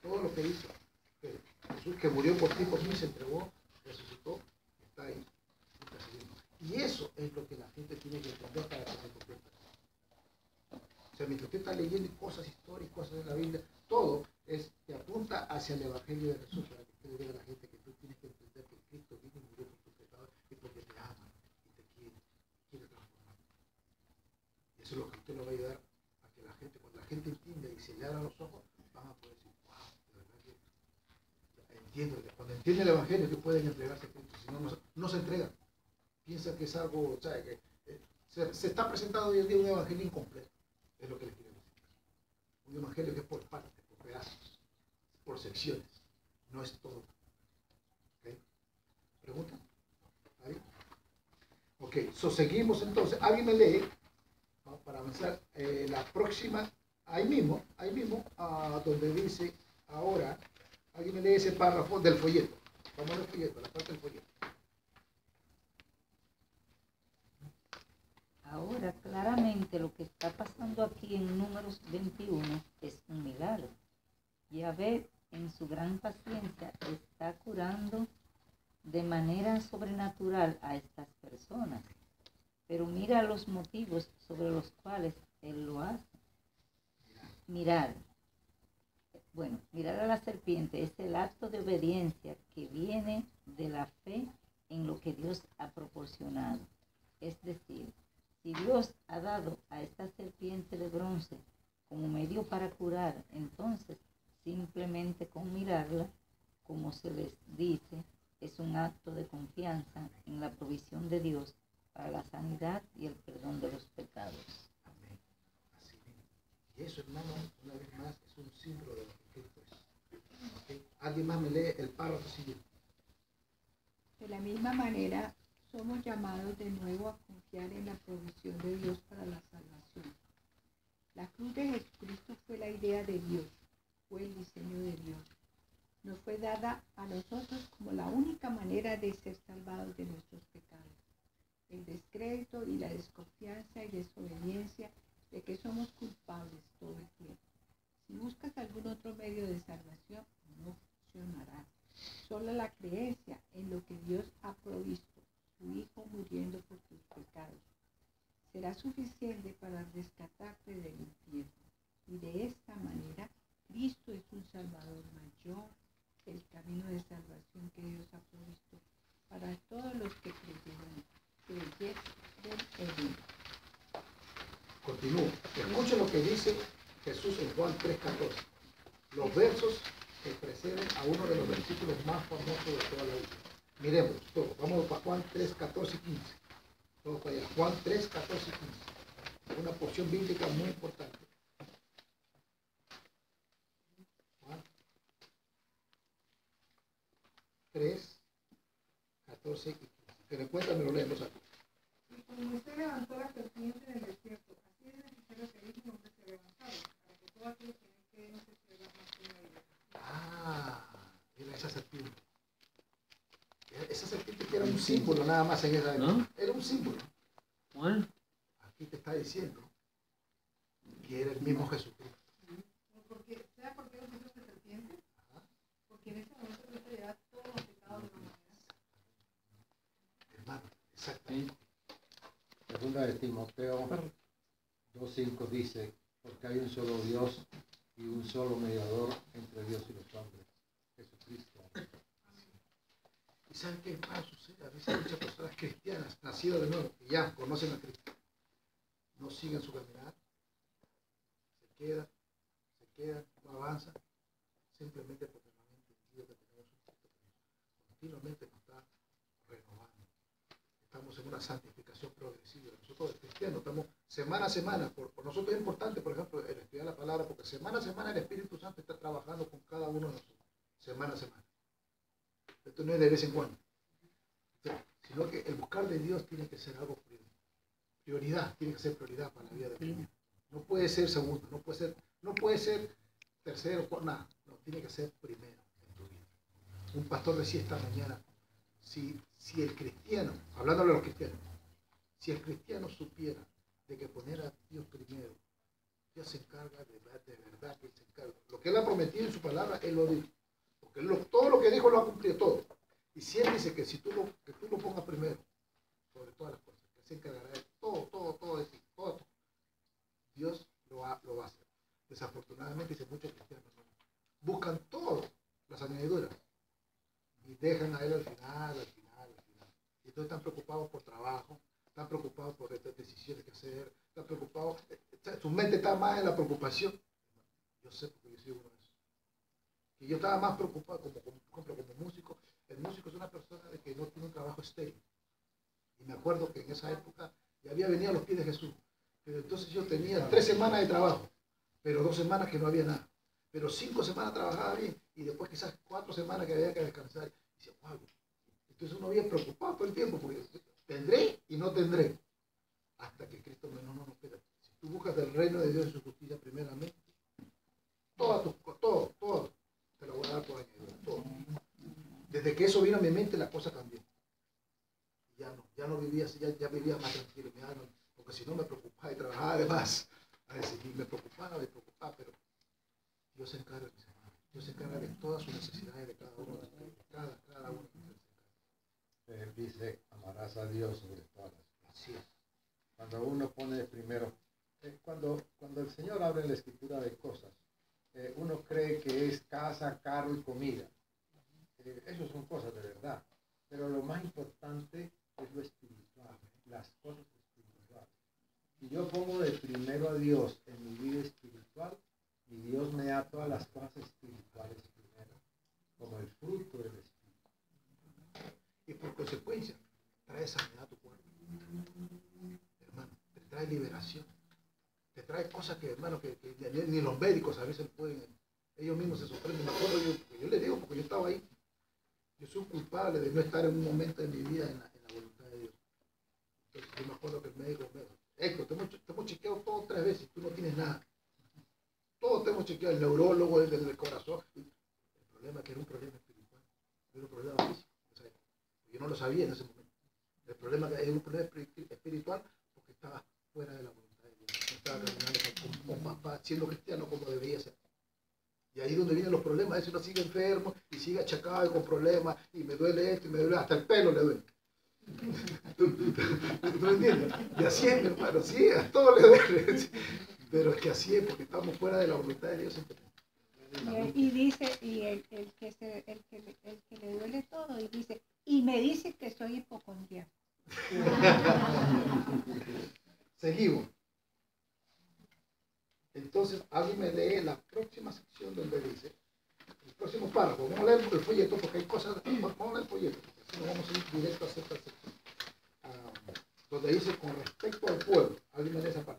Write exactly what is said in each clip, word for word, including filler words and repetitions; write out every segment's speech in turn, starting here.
todo lo que hizo. Que Jesús, que murió por ti, por mí, se entregó, resucitó, está ahí. Y eso es lo que la gente tiene que entender para que se convierta. O sea, mientras usted está leyendo cosas históricas, cosas de la Biblia, todo es, te apunta hacia el Evangelio de Jesús, para que usted le diga a la gente que tú tienes que entender que Cristo vino y murió por tus pecados y porque te ama y te quiere, quiere transformar. Y eso es lo que usted lo va a ayudar a que la gente, cuando la gente entienda y se le abran los ojos, van a poder decir, wow, de verdad que entiendo. Cuando entienden el Evangelio, que pueden entregarse a Cristo, si no, no, no se entregan. Piensan que es algo, o sea, que eh, se, se está presentando hoy en día un evangelio incompleto, es lo que les quiero decir. Un evangelio que es por partes, por pedazos, por secciones, no es todo. ¿Okay? ¿Pregunta? ¿Ahí? Ok, so seguimos entonces. Alguien me lee, ¿no? Para avanzar, eh, la próxima, ahí mismo, ahí mismo, uh, donde dice, ahora, alguien me lee ese párrafo del folleto. Vamos al folleto, la parte del folleto. Ahora, claramente lo que está pasando aquí en Números veintiuno es un milagro. Yahvé, en su gran paciencia, está curando de manera sobrenatural a estas personas. Pero mira los motivos sobre los cuales Él lo hace. Mirar. Bueno, mirar a la serpiente es el acto de obediencia que viene de la fe en lo que Dios ha proporcionado. Es decir, si Dios ha dado a esta serpiente de bronce como medio para curar, entonces simplemente con mirarla, como se les dice, es un acto de confianza en la provisión de Dios para la sanidad y el perdón de los pecados. Amén. Así mismo. Y eso, hermano, una vez más, es un símbolo de lo que Cristo es. ¿Okay? Alguien más me lee el párrafo siguiente. De la misma manera, somos llamados de nuevo a confiar en la provisión de Dios para la salvación. La cruz de Jesucristo fue la idea de Dios, fue el diseño de Dios. Nos fue dada a nosotros como la única manera de ser salvados de nuestros pecados. El descrédito y la desconfianza y desobediencia de que somos culpables todo el tiempo. Si buscas algún otro medio de salvación, no funcionará. Solo la creencia en lo que Dios ha provisto, su Hijo muriendo por tus pecados, será suficiente para rescatarte del infierno. Y de esta manera, Cristo es un Salvador mayor, el camino de salvación que Dios ha provisto para todos los que creyeron, creyeron en Él. Continúo. Escuchen lo que dice Jesús en Juan tres catorce. Los versos que preceden a uno de los versículos más famosos de toda la Biblia. Miremos todo. Vamos para Juan tres catorce y quince. Todos para allá. Juan tres catorce y quince. Una porción bíblica muy importante. Juan tres catorce y quince. Que me cuentan, me lo leemos aquí. Y como usted levantó la serpiente en el desierto, así es necesario que el Hijo del Hombre sea levantado, para que todo aquel que en él cree no se pierda más que una vida. Ah, mira esa serpiente. Esa serpiente que era un símbolo nada más en esa época. ¿No? Era un símbolo. Bueno. Aquí te está diciendo que era el mismo Jesucristo. Porque, ¿sabe por qué usa esa serpiente? Ajá. Porque en ese momento Dios te lleva todos los pecados de la humanidad. Hermano, exactamente. Segunda de Timoteo dos cinco dice, porque hay un solo Dios y un solo mediador entre Dios y los hombres, Jesucristo. ¿Y saben qué más sucede? A veces muchas personas cristianas, nacidas de nuevo, que ya conocen a Cristo, no siguen su caminar, se quedan, se quedan, no avanzan, simplemente porque no han entendido que tenemos un Cristo que continuamente nos está renovando. Estamos en una santificación progresiva. Nosotros los cristianos estamos semana a semana, por, por nosotros es importante, por ejemplo, el estudiar la palabra, porque semana a semana el Espíritu Santo está trabajando con cada uno de nosotros, semana a semana. Esto no es de vez en cuando, sino que el buscar de Dios tiene que ser algo prioridad, tiene que ser prioridad para la vida de Dios. No puede ser segundo, no puede ser, no puede ser tercero, nada, no, tiene que ser primero en tu vida. Un pastor decía esta mañana, si, si el cristiano, hablándole a los cristianos, si el cristiano supiera de que poner a Dios primero Dios se encarga de, de verdad que Él se encarga. Lo que Él ha prometido en su palabra, Él lo dijo. Porque lo, todo lo que dijo lo ha cumplido todo. Y si Él dice que si tú lo, que tú lo pongas primero, sobre todas las cosas, que Él se encargará de todo, todo, todo de ti, todo, todo. Dios lo va, lo va a hacer. Desafortunadamente, dice muchos cristianos, ¿no? Buscan todo, las añadiduras, y dejan a Él al final, al final, al final. Y entonces están preocupados por trabajo, están preocupados por estas decisiones que hacer, están preocupados, su mente está más en la preocupación. Yo sé porque yo soy uno de esos. Y yo estaba más preocupado, como, como, por ejemplo, como músico. El músico es una persona de que no tiene un trabajo estéril. Y me acuerdo que en esa época ya había venido a los pies de Jesús. Pero entonces yo tenía tres semanas de trabajo, pero dos semanas que no había nada. Pero cinco semanas trabajaba bien y después quizás cuatro semanas que había que descansar. Y decía, wow. Entonces uno había preocupado todo el tiempo porque tendré y no tendré. Hasta que Cristo me dijo, no, no, no, espérate. Si tú buscas el reino de Dios y su justicia primeramente, todo, todo, todo, te lo voy a dar por añadidura, todo. Desde que eso vino a mi mente, la cosa cambió. Ya no, ya no vivía así, ya, ya vivía más tranquilo, mi alma, porque si no me preocupaba y trabajaba de más. A decir, me preocupaba, me preocupaba, pero Dios se encarga, mis hermanos. Dios se encarga de todas sus necesidades de cada uno de ustedes, cada, cada uno de ustedes. Él dice, amarás a Dios sobre todas las cosas. Así es. Cuando uno pone primero, eh, cuando, cuando el Señor habla en la escritura de cosas, eh, uno cree que es casa, carro y comida. Eh, eso son cosas de verdad. Pero lo más importante es lo espiritual, las cosas espirituales. Si yo pongo de primero a Dios en mi vida espiritual, y Dios me da todas las cosas espirituales primero, como el fruto del Espíritu. Y por consecuencia, trae sanidad a tu cuerpo. Hermano, te trae liberación. Te trae cosas que, hermano, que, que ni, ni los médicos a veces pueden, ellos mismos se sorprenden. Me acuerdo yo, porque yo le digo, porque yo estaba ahí. Yo soy culpable de no estar en un momento de mi vida en la, en la voluntad de Dios. Entonces yo me acuerdo que el médico me dijo, Eco, te hemos, te hemos chequeado todo tres veces y tú no tienes nada. Todos te hemos chequeado, el neurólogo, el del corazón. El problema es que era un problema espiritual, no era un problema físico. O sea, yo no lo sabía en ese momento. El problema era un problema espiritual porque estaba fuera de la voluntad de Dios. No estaba caminando con, con, con papá, siendo cristiano como debía ser. Y ahí es donde vienen los problemas. A veces uno sigue enfermo y sigue achacado y con problemas y me duele esto y me duele, hasta el pelo le duele. ¿Tú, tú, tú, ¿tú entiendes? Y así es, mi hermano, sí, a todo le duele. Pero es que así es, porque estamos fuera de la voluntad de Dios siempre. Y, y dice, y el, el, que se, el, que le, el que le duele todo, y dice, y me dice que soy hipocondríaco. Seguimos. Entonces, alguien me lee la próxima sección donde dice, el próximo párrafo, vamos a leer el folleto porque hay cosas, vamos a leer el folleto, porque no vamos a ir directo a esta sección. Uh, donde dice, con respecto al pueblo, alguien me lee esa parte.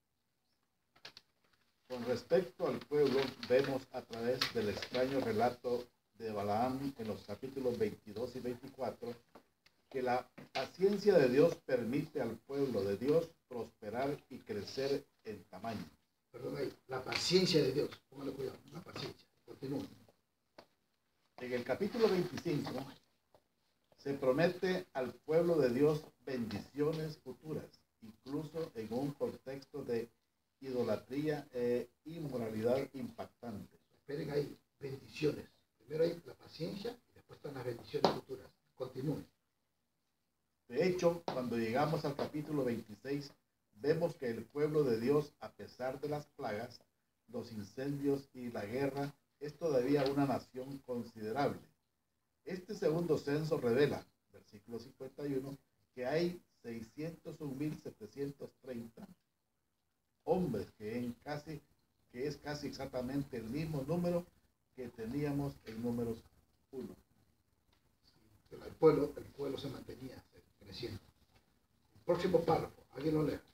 Con respecto al pueblo, vemos a través del extraño relato de Balaam en los capítulos veintidós y veinticuatro, que la paciencia de Dios permite al pueblo de Dios prosperar y crecer en tamaño. Perdón ahí, la paciencia de Dios, póngale cuidado, la paciencia, continúa. En el capítulo veinticinco se promete al pueblo de Dios bendiciones futuras, incluso en un contexto de idolatría e inmoralidad impactante. Esperen ahí, bendiciones. Primero hay la paciencia y después están las bendiciones futuras. Continúen. De hecho, cuando llegamos al capítulo veintiséis, vemos que el pueblo de Dios, a pesar de las plagas, los incendios y la guerra, es todavía una nación considerable. Este segundo censo revela, versículo cincuenta y uno, que hay seiscientos un mil setecientos treinta hombres, que, en casi, que es casi exactamente el mismo número que teníamos en números uno. El pueblo, el pueblo se mantenía creciendo. El próximo párrafo, alguien lo lea.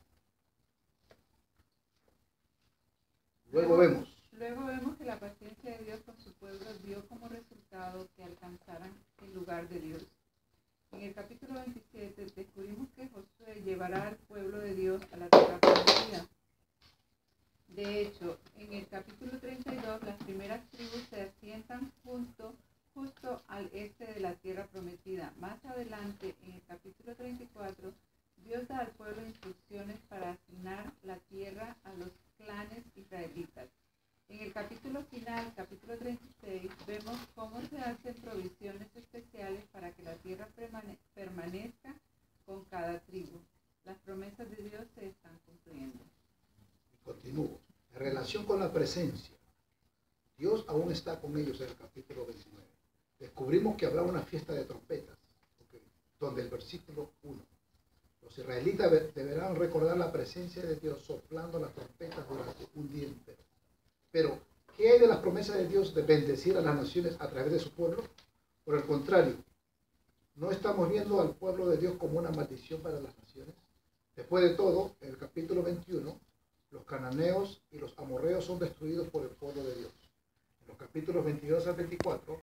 Luego, luego vemos. Luego vemos que la paciencia de Dios con su pueblo dio como resultado que alcanzaran el lugar de Dios. En el capítulo veintisiete descubrimos que Josué llevará al pueblo de Dios a la tierra prometida. De hecho, en el capítulo treinta y dos, las primeras tribus se asientan justo, justo al este de la tierra prometida. Más adelante, en el capítulo treinta y cuatro, Dios da al pueblo instrucciones para asignar la tierra a los clanes capítulo treinta y seis, vemos cómo se hacen provisiones especiales para que la tierra permane- permanezca con cada tribu. Las promesas de Dios se están cumpliendo. Continúo. En relación con la presencia, Dios aún está con ellos en el capítulo veintinueve. Descubrimos que habrá una fiesta de trompetas, okay, donde el versículo uno. Los israelitas deberán recordar la presencia de Dios soplando las trompetas durante un día entero. Pero, ¿qué hay de las promesas de Dios de bendecir a las naciones a través de su pueblo? Por el contrario, ¿no estamos viendo al pueblo de Dios como una maldición para las naciones? Después de todo, en el capítulo veintiuno, los cananeos y los amorreos son destruidos por el pueblo de Dios. En los capítulos veintidós al veinticuatro,